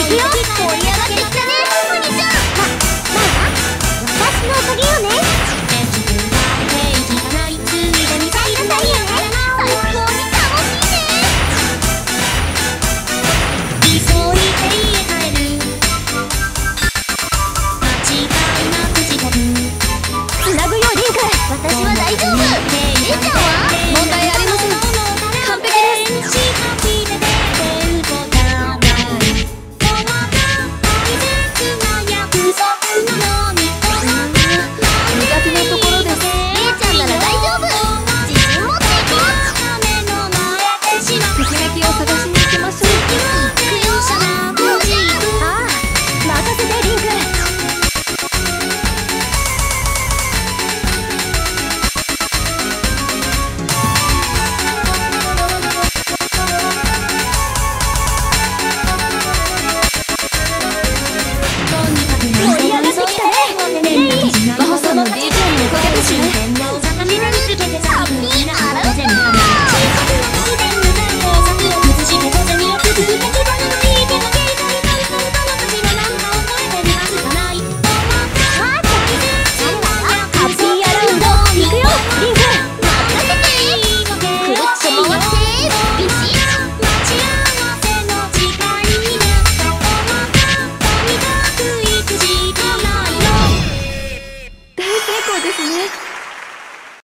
くよ。盛り上がってきたね、お兄ちゃん。私のおかげよね。つなぐよリンク。私は大丈夫。姉ちゃんは問題ありません。完璧です。苦手なところです。姉ちゃんなら大丈夫。自信持っていこう。ときめきを探しに行きましょう。ああ、任せてリンク。ですね。